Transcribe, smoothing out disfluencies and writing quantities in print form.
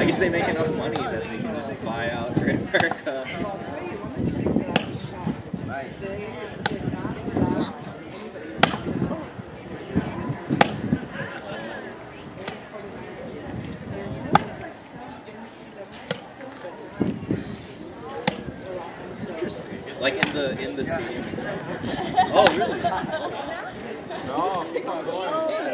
guess they make enough money that they can just buy out Great America. Interesting. Like in the stadium. Oh, really? No,